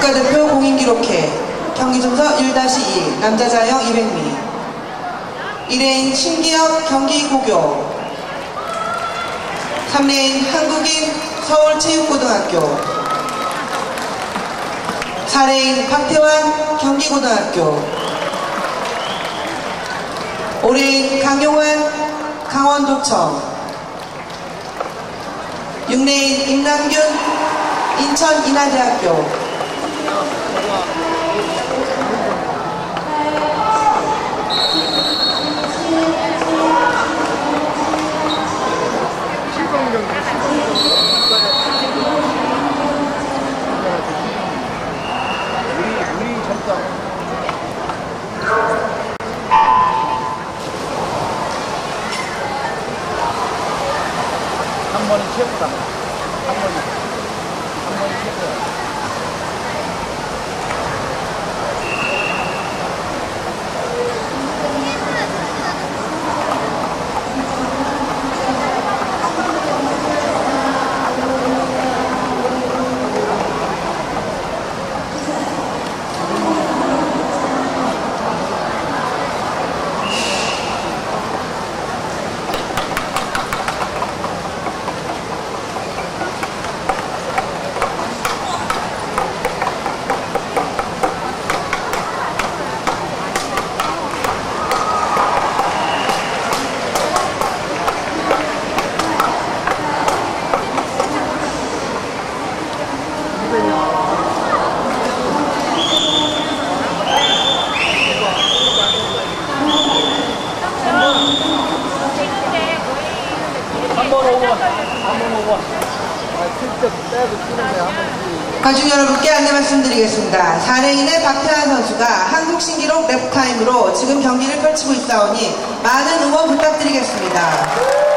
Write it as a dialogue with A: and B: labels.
A: 국가대표 공인기록회 경기순서 1-2 남자 자영 200미 1레인 신기혁 경기고교 3레인 한국인 서울체육고등학교 4레인 박태환 경기고등학교 5레인 강용환 강원도청 6레인 임남균 인천인하대학교
B: 3번이 최고다. 3번이 최고야.
A: 관중 여러분께 안내 말씀드리겠습니다. 4레인의 박태환 선수가 한국 신기록 랩타임으로 지금 경기를 펼치고 있사오니 많은 응원 부탁드리겠습니다.